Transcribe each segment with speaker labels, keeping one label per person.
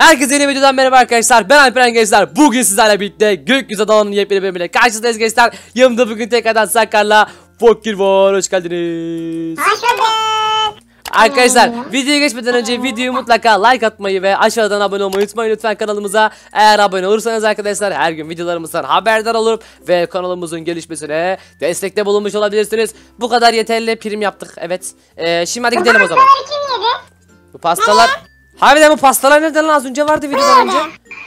Speaker 1: Herkese yeni videodan merhaba arkadaşlar. Ben Alperen gençler. Bugün sizlerle birlikte Gökyüzü Dağı'nın yepyeni bölümüyle karşınızdayız gençler. Yanımda bugün tekrardan Sakar'la Fakir var. Hoş geldiniz.
Speaker 2: Hoş bulduk.
Speaker 1: Arkadaşlar videoya geçmeden önce videoyu mutlaka like atmayı ve aşağıdan abone olmayı unutmayın lütfen kanalımıza. Eğer abone olursanız arkadaşlar her gün videolarımızdan haberdar olup ve kanalımızın gelişmesine destekte bulunmuş olabilirsiniz. Bu kadar yeterli, prim yaptık. Evet. Şimdi hadi gidelim o zaman.
Speaker 2: Kim yedi?
Speaker 1: Bu pastalar. Harbiden bu pastalar nereden lan? Az önce vardı videodan önce.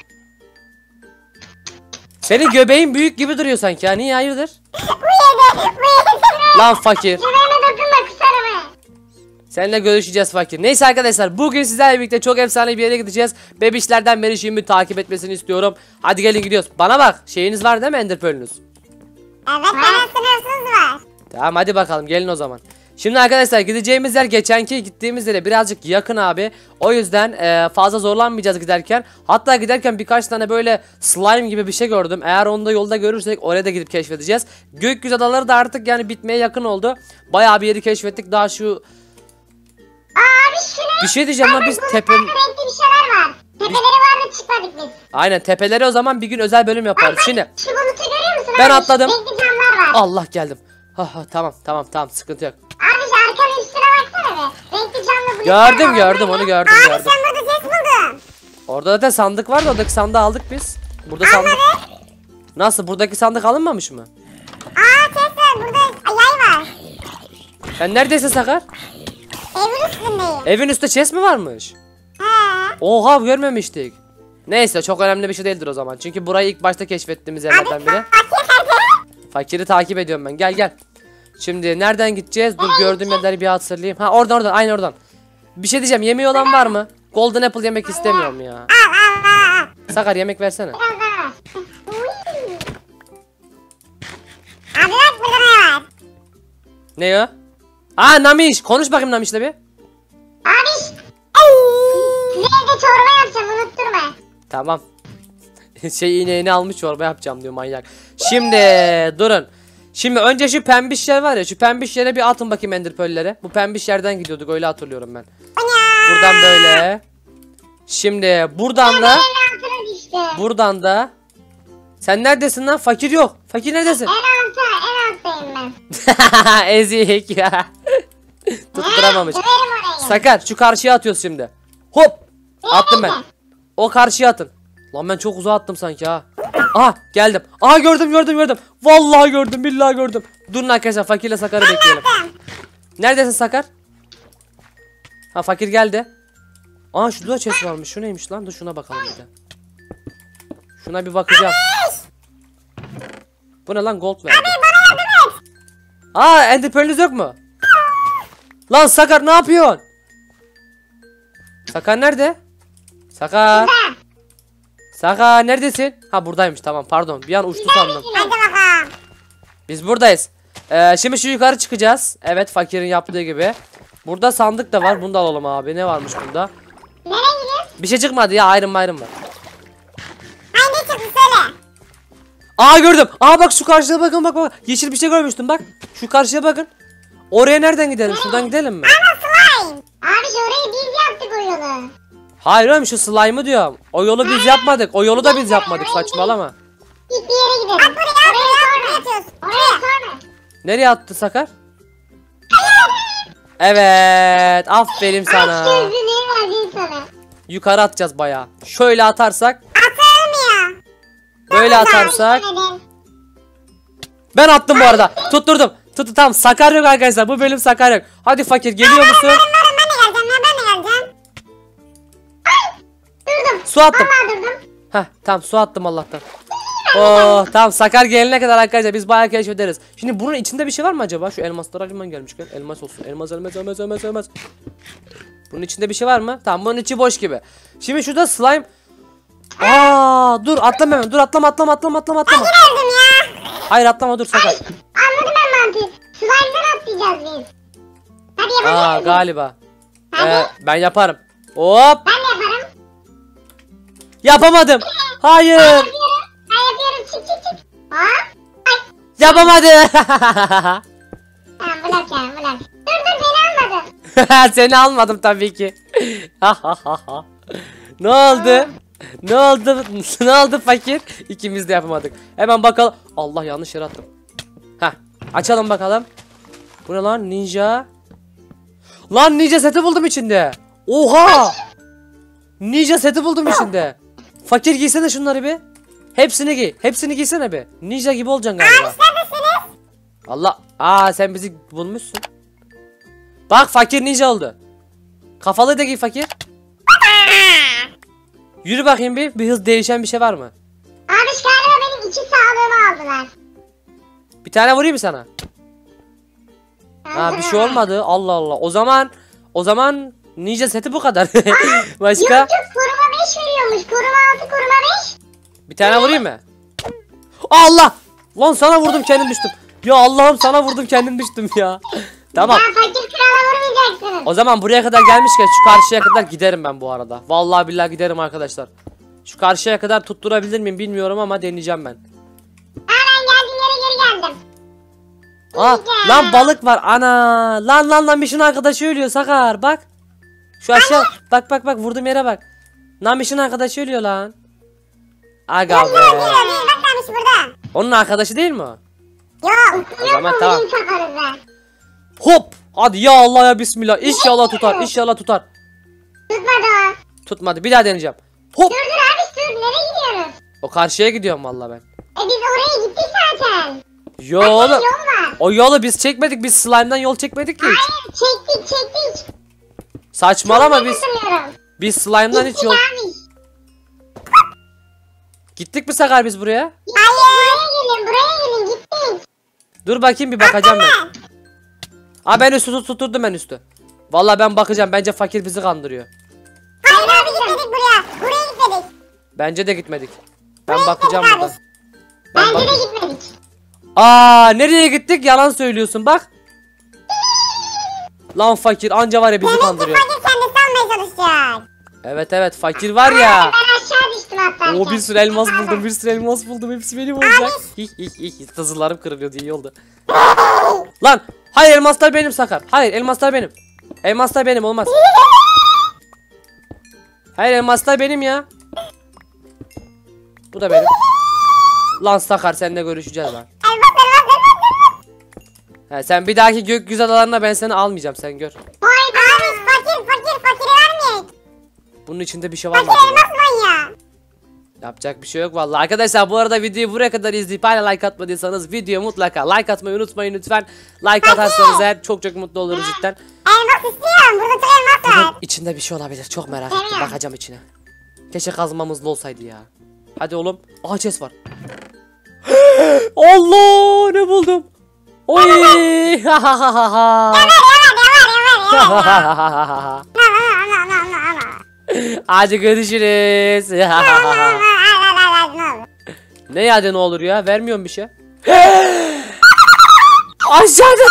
Speaker 1: Senin göbeğin büyük gibi duruyor sanki. Niye hayırdır?
Speaker 2: Bu yedi.
Speaker 1: Lan fakir.
Speaker 2: Göbeğime dokunma kısarım ha.
Speaker 1: Seninle görüşeceğiz fakir. Neyse arkadaşlar bugün sizlerle birlikte çok efsane bir yere gideceğiz. Bebişlerden beri şimdi takip etmesini istiyorum. Hadi gelin gidiyoruz. Bana bak, şeyiniz var değil mi, Ender Pearl'ünüz?
Speaker 2: Evet, bana sınırsız var.
Speaker 1: Tamam hadi bakalım, gelin o zaman. Şimdi arkadaşlar gideceğimiz yer geçenki gittiğimiz yere birazcık yakın abi. O yüzden fazla zorlanmayacağız giderken. Hatta giderken birkaç tane böyle slime gibi bir şey gördüm. Eğer onu da yolda görürsek oraya da gidip keşfedeceğiz. Gökyüzü adaları da artık yani bitmeye yakın oldu. Bayağı bir yeri keşfettik. Daha şu...
Speaker 2: Abi şuraya.
Speaker 1: Bir şey diyeceğim lan, biz tepe...
Speaker 2: Renkli bir şeyler var. Tepeleri var da çıkmadık biz.
Speaker 1: Aynen, tepeleri o zaman bir gün özel bölüm yaparız. Şimdi
Speaker 2: Şu bulutu görüyor musun?
Speaker 1: ben
Speaker 2: abi?
Speaker 1: atladım.
Speaker 2: Renkli camlar var.
Speaker 1: Allah geldim. Tamam sıkıntı yok.
Speaker 2: Abi şu arkanın üstüne baksana be. Renkli camlı bulutlar var.
Speaker 1: Gördüm onu gördüm.
Speaker 2: Abi sen burada ses buldun.
Speaker 1: Orada zaten sandık vardı, oradaki sandığı aldık biz. Burada sandık. Nasıl, buradaki sandık alınmamış mı?
Speaker 2: Ses var. Burada yay var.
Speaker 1: Sen neredesin Sakar?
Speaker 2: Evin üstündeyim.
Speaker 1: Evin üstte chest mi varmış?
Speaker 2: He.
Speaker 1: Oha, görmemiştik. Neyse, çok önemli bir şey değildir o zaman. Çünkü burayı ilk başta keşfettiğimiz yerlerden biri. Fakiri takip ediyorum ben. Gel. Şimdi nereden gideceğiz? Dur, gördüğüm yerleri bir hatırlayayım. Ha, oradan aynı oradan. Bir şey diyeceğim, yemeği olan var mı? Golden apple yemek istemiyorum ya.
Speaker 2: Al.
Speaker 1: Sakar, yemek versene.
Speaker 2: Biraz daha var. Abi bak burada ne var?
Speaker 1: Ne o? Aa, Namiş. Konuş bakayım Namiş'le bir.
Speaker 2: Abi size evde çorba yapacağım, unutturma.
Speaker 1: Tamam. İğneğini almış, çorba yapacağım diyor manyak. Şimdi durun. Şimdi önce şu pembiş yer var ya, şu pembiş yere bir atın bakayım Ender Pearl'lere. Bu pembiş yerden gidiyorduk, öyle hatırlıyorum ben. Buradan böyle. Şimdi buradan da. Sen neredesin lan? Fakir yok. Fakir neredesin?
Speaker 2: En alttayım ben.
Speaker 1: Ezik ya. Tutturamamış.
Speaker 2: Döverim orayı.
Speaker 1: Sakar, şu karşıya atıyoruz şimdi. Hop. Attım ben. O karşıya atın. Lan ben çok uzağa attım sanki ha. Aha geldim. Aha gördüm. Vallahi gördüm, billahi gördüm. Durun arkadaşlar, Fakirle Sakar'ı bekleyelim. Neredesin Sakar? Ha, Fakir geldi. Aa, şurada da chest varmış. Şu neymiş lan? Dur şuna bakalım bir de. Şuna bir bakacağım. Bu ne lan, gold verdi. Aa, Ender Pearl'ünüz yok mu? Lan Sakar, ne yapıyorsun? Sakar nerede? Sakar neredesin? Ha, buradaymış, tamam pardon, bir an uçtu sandım.
Speaker 2: Hadi bakalım.
Speaker 1: Biz buradayız. Şimdi şu yukarı çıkacağız. Evet, Fakir'in yaptığı gibi. Burada sandık da var, bunu da alalım abi. Ne varmış bunda?
Speaker 2: Nereye gidiyorsun?
Speaker 1: Bir şey çıkmadı ya, Iron var.
Speaker 2: Hangi çıktı söyle.
Speaker 1: Aa, gördüm. Aa bak, şu karşıya bakın, bak. Yeşil bir şey görmüştüm, bak. Şu karşıya bakın. Oraya nereden gidelim? Şuradan gidelim mi?
Speaker 2: Ama slime. Abi şu orayı biz yaptık o yolu.
Speaker 1: Hayır oğlum, şu slime'ı diyorum. O yolu biz yapmadık. O yolu da biz yapmadık, saçmalama.
Speaker 2: İlk bir yere gidelim. Oraya atıyoruz. Oraya sonra.
Speaker 1: Nereye attı Sakar? Evet, aferin sana.
Speaker 2: Sözünü verdim sana.
Speaker 1: Yukarı atacağız bayağı. Şöyle atarsak,
Speaker 2: Atılmıyor.
Speaker 1: böyle atarsak. Ben attım bu arada. Tutturdum. Tamam, Sakar yok arkadaşlar. Bu bölüm Sakar yok. Hadi Fakir, geliyor musun?
Speaker 2: Ben de geleceğim. Durdum.
Speaker 1: Su attım.
Speaker 2: Vallahi durdum.
Speaker 1: Heh, tamam, su attım Allah'tan. Oh, tamam, Sakar gelene kadar arkadaşlar biz bayağı keşfederiz. Şimdi bunun içinde bir şey var mı acaba? Şu elmaslar alayım gelmişken. Elmas olsun. Elmas. Bunun içinde bir şey var mı? Tamam, bunun içi boş gibi. Şimdi şurada slime. Aa, dur atlama hemen. Dur, atlama.
Speaker 2: Öldüm ya.
Speaker 1: Hayır, atlama, dur Sakar.
Speaker 2: Anladım ben mantığı. Slime'dan atlayacağız biz. Hadi yapalım.
Speaker 1: Aa, galiba.
Speaker 2: Hadi.
Speaker 1: Ben yaparım. Hop.
Speaker 2: Ben de yaparım.
Speaker 1: Yapamadım. Hayır.
Speaker 2: Ben yapıyorum. Çık. Hop. Ay.
Speaker 1: Yapamadı.
Speaker 2: Tamam, bırak. Dur beni almadın.
Speaker 1: Seni almadım tabii ki. Ne oldu? Ne oldu? Ne oldu fakir? İkimiz de yapamadık. Hemen bakalım. Allah, yanlış yere attım. Heh. Açalım bakalım. Bu ne lan? Ninja. Lan ninja seti buldum içinde. Oha! Ninja seti buldum içinde. Fakir giysene şunları bir. Hepsini giy. Hepsini giysene bir. Ninja gibi olacaksın galiba. Allah. Aa, sen bizi bulmuşsun. Bak, fakir ninja oldu. Kafalı da giy fakir. Yürü bakayım bir hız değişen bir şey var mı?
Speaker 2: Abi galiba benim 2 sağlığımı aldılar.
Speaker 1: Bir tane vurayım mı sana? Ha, bir şey olmadı. Allah Allah. O zaman ninja seti bu kadar. Başka?
Speaker 2: Yok koruma 5 veriyormuş. Koruma 6 koruma 5.
Speaker 1: Bir tane vurayım mı? Allah! Lan sana vurdum, kendim düştüm. Ya Allah'ım, sana vurdum, kendim düştüm ya. Tamam.
Speaker 2: Ya fakir krala vurmayacaksınız.
Speaker 1: O zaman buraya kadar gelmişken şu karşıya kadar giderim ben bu arada. Vallahi billahi giderim arkadaşlar. Şu karşıya kadar tutturabilir miyim bilmiyorum ama deneyeceğim ben.
Speaker 2: Ben geldiğim yere geri geldim.
Speaker 1: Aa, lan balık var. Ana! Lan Miş'in arkadaşı ölüyor Sakar, bak. Şu aşağı bak vurduğum yere bak. Miş'in arkadaşı ölüyor lan. Aga be.
Speaker 2: Bak varmış burada.
Speaker 1: Onun arkadaşı değil mi o?
Speaker 2: Yok.
Speaker 1: O zaman tamam.
Speaker 2: Takarız.
Speaker 1: Hop! Hadi ya Allah ya bismillah. İnşallah tutar. İnşallah tutar.
Speaker 2: Tutmadı o.
Speaker 1: Tutmadı. Bir daha deneyeceğim. Hop!
Speaker 2: Dur abi dur. Nereye gidiyoruz?
Speaker 1: O karşıya gidiyorum vallahi ben.
Speaker 2: Biz oraya gittik zaten.
Speaker 1: Yo oğlum.
Speaker 2: Yol var.
Speaker 1: O yolu biz çekmedik. Biz slime'dan yol çekmedik ki hiç.
Speaker 2: Hayır çektik.
Speaker 1: Saçmalama
Speaker 2: Ben
Speaker 1: biz.
Speaker 2: hatırlıyorum.
Speaker 1: Biz slime'dan hiç
Speaker 2: Gittik
Speaker 1: yol.
Speaker 2: abi.
Speaker 1: Gittik mi Sakar biz buraya?
Speaker 2: Hayır. Buraya gelin gittik.
Speaker 1: Dur bakayım, bir bakacağım ben. Aa, ben üstü tutturdum, ben üstü. Vallahi ben bakacağım. Bence fakir bizi kandırıyor.
Speaker 2: Hayır abi gitmedik buraya. Buraya gitmedik.
Speaker 1: Bence de gitmedik. Ben bakacağım
Speaker 2: abi.
Speaker 1: buradan. Ben
Speaker 2: Bence
Speaker 1: bak.
Speaker 2: de gitmedik.
Speaker 1: Aa, nereye gittik? Yalan söylüyorsun bak. Lan fakir anca var ya bizi kandırıyor.
Speaker 2: Fakir kendisi almaya çalışacak.
Speaker 1: Evet fakir var ya.
Speaker 2: Ben aşağı düştüm hatta.
Speaker 1: O bir sürü elmas buldum, bir sürü elmas buldum. Hepsi benim olacak. Tazılarım kırılıyordu, iyi oldu. Lan hayır, elmaslar benim Sakar. Hayır, elmaslar benim. Elmaslar benim, olmaz. Hayır, elmaslar benim ya. Bu da benim. Lan Sakar, seninle görüşeceğiz lan. He, sen bir dahaki gökyüzü adalarına ben seni almayacağım, sen gör.
Speaker 2: Hayır abi fakiri vermeyek.
Speaker 1: Bunun içinde bir şey var mı
Speaker 2: Fakir
Speaker 1: acaba?
Speaker 2: elmas manyağı.
Speaker 1: Yapacak bir şey yok vallahi. Arkadaşlar bu arada videoyu buraya kadar izleyip hala like atmadıysanız videoya mutlaka like atmayı unutmayın lütfen. Like atarsanız eğer çok mutlu oluruz cidden.
Speaker 2: Elmas istiyorum. Burada çok elmas var.
Speaker 1: İçinde bir şey olabilir. Çok merak ettim. Bakacağım içine. Keşke kazmamızda olsaydı ya. Hadi oğlum. Aha, chest var. Allah, ne buldum? Oy! Hadi görüşürüz. Ne ya, ne olur ya, vermiyorum bir şey. Aşağıda.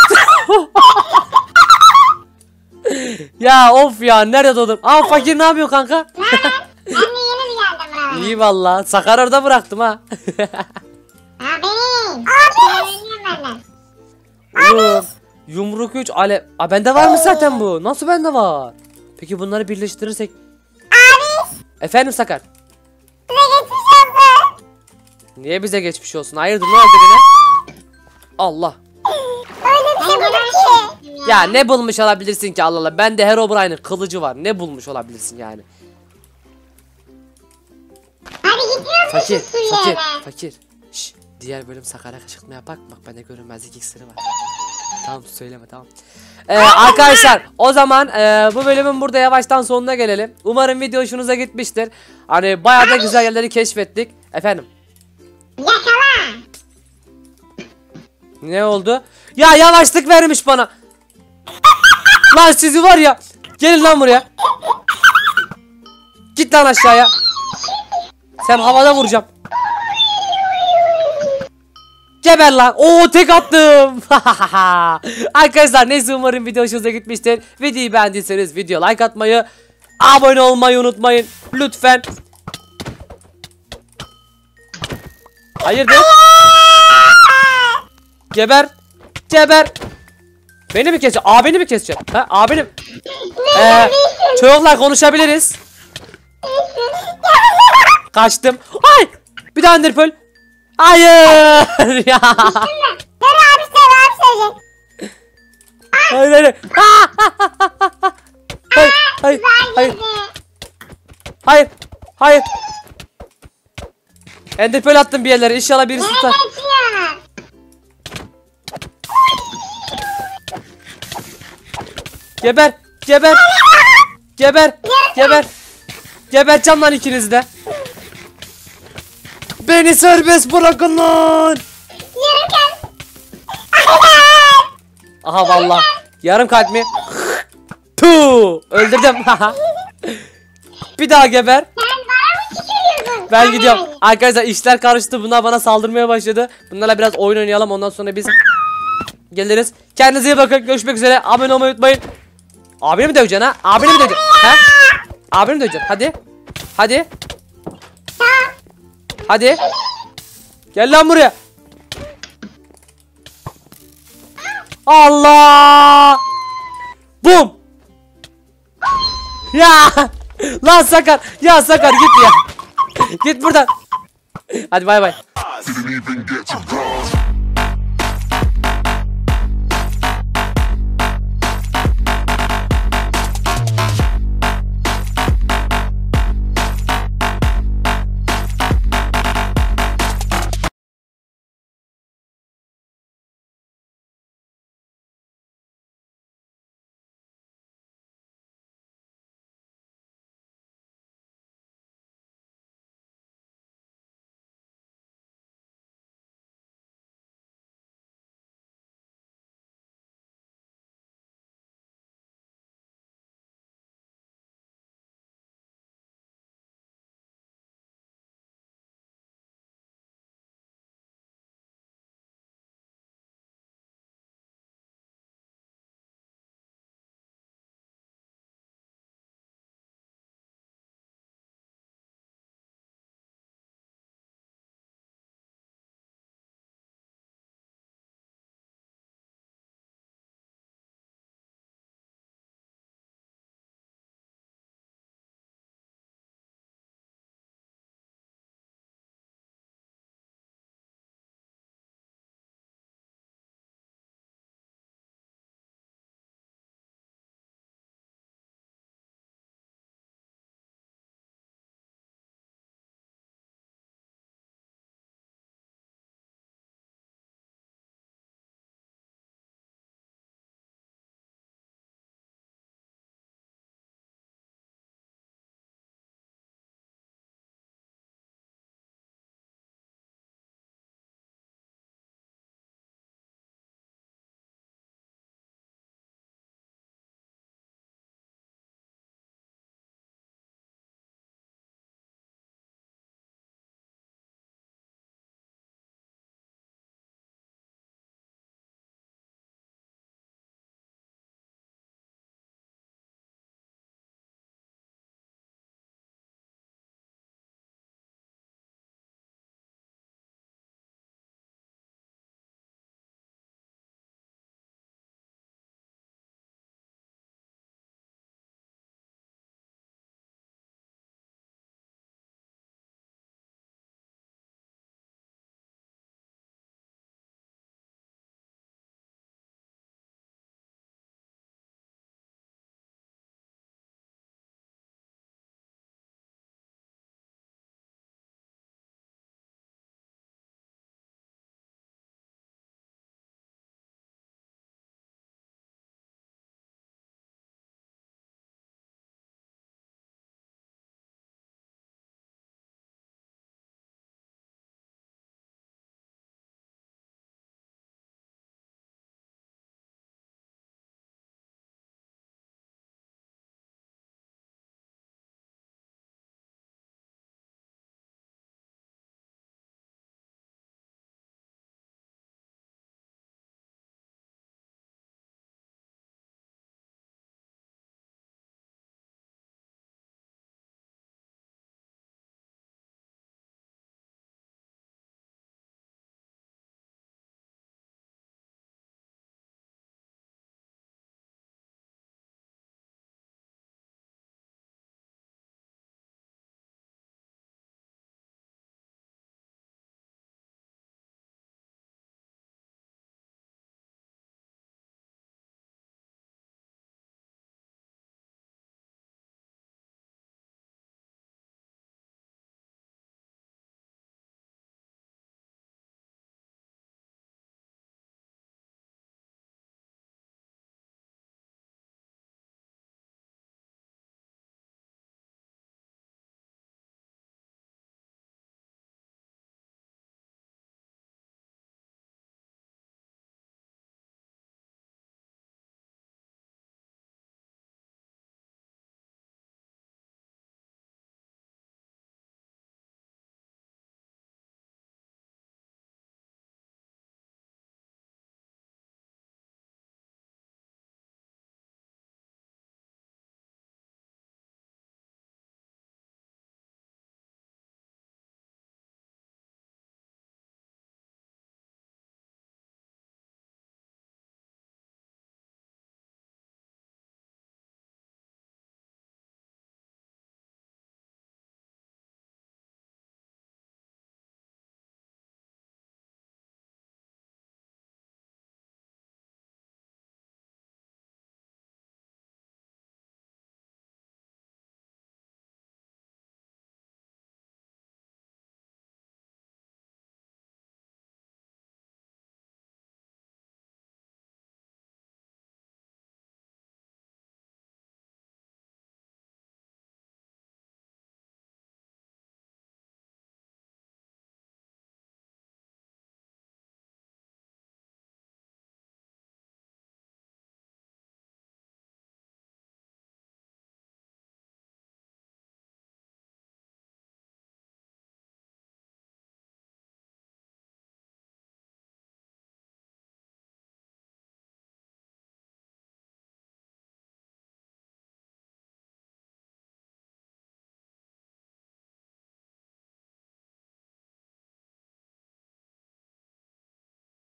Speaker 1: Ya of ya, nerede doğdum? Aa, fakir ne yapıyor kanka?
Speaker 2: Ben de yeni geldim buraya.
Speaker 1: İyi valla. Sakar orada bıraktım ha.
Speaker 2: Ha benim. Abi.
Speaker 1: Oğlum, yumruk 3 alev. Aa, bende var mı zaten bu? Nasıl bende var? Peki bunları birleştirirsek.
Speaker 2: Abi.
Speaker 1: Efendim Sakar.
Speaker 2: Size geçmiş olsun.
Speaker 1: Niye bize geçmiş olsun? Hayırdır, ne oldu yine? Allah.
Speaker 2: Öyle bir şey buldum ki.
Speaker 1: Ya ne bulmuş olabilirsin ki, Allah Allah. Bende Herobrine'in kılıcı var. Ne bulmuş olabilirsin yani?
Speaker 2: Hadi gidiyor musun şu suya?
Speaker 1: Fakir. Şş, diğer bölüm Sakar'a kışkırtma yapak. Bak bende görünmezlik iksiri var. Tamam, söyleme, tamam. Arkadaşlar o zaman bu bölümün burada yavaştan sonuna gelelim. Umarım video hoşunuza gitmiştir. Hani bayağı da güzel yerleri keşfettik. Efendim.
Speaker 2: Yakala.
Speaker 1: Ne oldu? Ya yavaşlık vermiş bana. Lan sizi var ya. Gelin lan buraya. Git lan aşağıya. Sen havada vuracağım. Geber lan. Oo, tek attım. Arkadaşlar neyse, umarım video hoşunuza gitmiştir. Videoyu beğendiyseniz video like atmayı, abone olmayı unutmayın. Lütfen. Hayırdır? Geber. Geber. Beni mi keseceksin? Abini mi keseceksin? Ha, abini. Çocuklar konuşabiliriz. Kaçtım. Ay! Bir daha Ender Pearl. Hayır ya.
Speaker 2: Dur abi söyleyecek.
Speaker 1: Hayır hayır. Hayır hayır hayır. Hayır. Hayır. Ender Pearl attım bir yerlere. İnşallah birisi tutar.
Speaker 2: Kaçıyor.
Speaker 1: Geber. Geber. Geber. Geber. Geberteceğim lan ikinizi de. Beni serbest bırakın lan.
Speaker 2: Yürürken.
Speaker 1: Aha vallahi. Yarım kalp mi? Puh. Öldürdüm. Bir daha geber.
Speaker 2: Sen bana mı tükürüyorsun?
Speaker 1: Ben gidiyorum. Arkadaşlar işler karıştı. Bunlar bana saldırmaya başladı. Bunlarla biraz oyun oynayalım. Ondan sonra biz geliriz. Kendinize iyi bakın. Görüşmek üzere. Abone olmayı unutmayın. Abini mi döveceksin ha? Abini mi döveceksin? Ha? Abini mi döveceksin? Hadi. Hadi. Hadi. Gel lan buraya. Allah. Bum. Ya. Lan Sakar. Ya Sakar git ya. Git buradan. Hadi bay bay.
Speaker 3: Didn't even get to cross.